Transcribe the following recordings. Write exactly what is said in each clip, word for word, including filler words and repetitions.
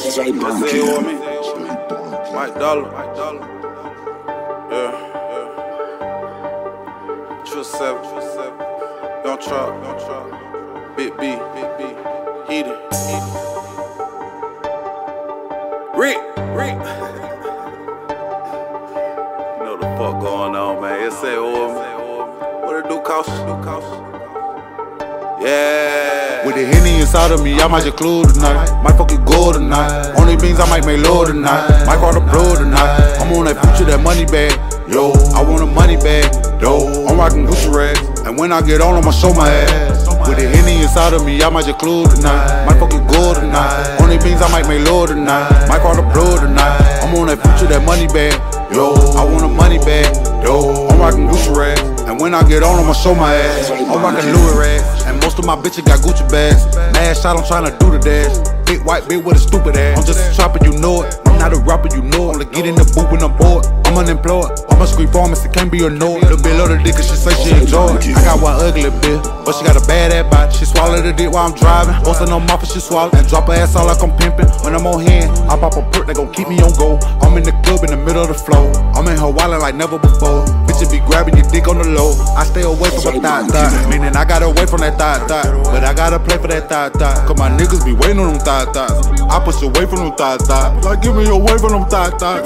Say with me. Mike Dollar. Yeah, yeah. Trill seven. Young Truck. Big B. Heated. Rick. Rick. You know the fuck going on, man. It's say over me. What it do, cost? Yeah. With the Henny inside of me, I might just clue tonight. Might fuck you gold tonight. Only beans I might make low tonight. Might call the bro tonight. I'm on that future, that money bag. Yo, I want a money bag. Yo, I'm rocking Gucci rags. And when I get on, I'ma show my ass. With the Henny inside of me, I might just clue tonight. Might fuck you gold tonight. Only beans I might make low tonight. Might call the bro tonight. I'm on that future, that money bag. Yo, I want a money bag. Yo, I'm rocking Gucci rags. And when I get on, I'ma show my ass. I'm rocking Louis rags. And most of my bitches got Gucci bags. Mad shot, I'm tryna do the dash. Big white bitch with a stupid ass. I'm just a trapper, you know it. I'm not a rapper, you know it. Only get in the booth when I'm bored. I'm unemployed. I'm a street pharmacist, can't be annoyed. Little bit of the dick, cause she say she enjoy it. I got one ugly bitch, but she got a bad ass body. She swallow the dick while I'm driving. Bustin' on mouth and she swallow. And drop her ass all like I'm pimping. When I'm on hand, I pop a perk, they gon' keep me on go. I'm in the club in the middle of the flow. I'm in her wallet like never before. Bitches be grabbing your dick on the low. I stay away from a thot thot. Meaning I gotta away from that thot thot. But I gotta play for that thot thot. Cause my niggas be waiting on them thot thots. I push away from them thot thots. Like give me away from them thot thots.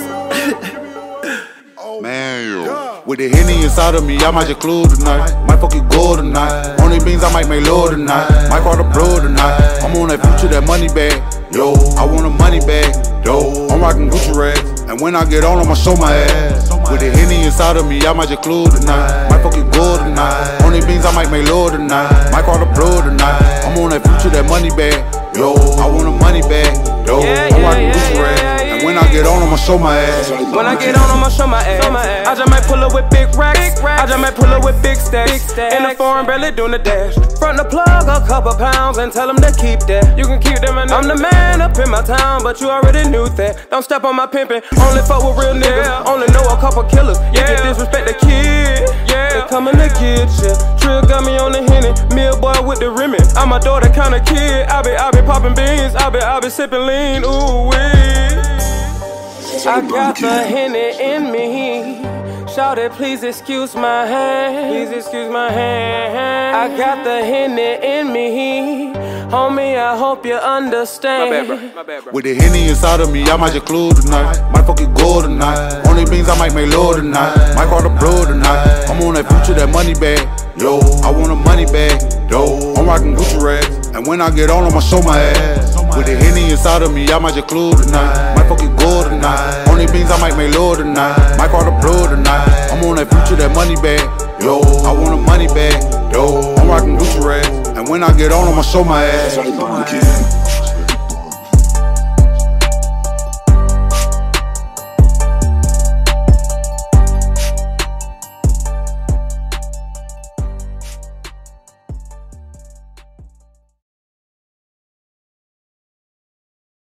Man, yo. With the Henny inside of me, I might just clue tonight. Might fuck you gold tonight. Only beans I might make low tonight. Might call the bro tonight. I'm on that future, that money bag. Yo, I want a money bag. Yo, I'm rocking Gucci rags. And when I get on, I'ma show my ass. With the Henny inside of me, I might just clue tonight. Might fuck you gold tonight. Only beans I might make low tonight. Might call the bro tonight. I'm on that future, that money bag. Yo, I want a money bag. Yo, I'm rocking Gucci rags. When I get on, I'ma show my ass. When I get on, I'ma show my ass. I just might pull up with big racks. I just might pull up with big stacks. In the foreign, barely doing the dash. Front the plug a couple pounds and tell them to keep that. You can keep them and I'm the man up in my town, but you already knew that. Don't step on my pimpin'. Only fuck with real niggas. Only know a couple killers. You can disrespect the kid. Yeah, they coming to get you. Trill got me on the Henny. Mill boy with the rimmy. I'm a daughter kind of kid. I be, I be popping beans. I be, I be sipping lean. Ooh wee. I got the Henny in me. Shawty, please excuse my hand. Please excuse my hand. I got the Henny in me. Homie, I hope you understand. My bad, bro. My bad, bro. With the Henny inside of me, I might just clue tonight. Might fuck you gold tonight. Only beans I might make low tonight. Might call the bro tonight. I'm on that future, that money bag. Yo, I want a money bag. Yo, I'm rocking Gucci rags. And when I get on, I'ma show my ass. With the Henny inside of me, I might just clue tonight. Might fuck you gold tonight. Only beans I might make low tonight. Might call the bro tonight. I'm on that future, that money bag. Yo, I want a money bag. Yo, I'm rocking Gucci rags. And when I get on, I'ma show my ass.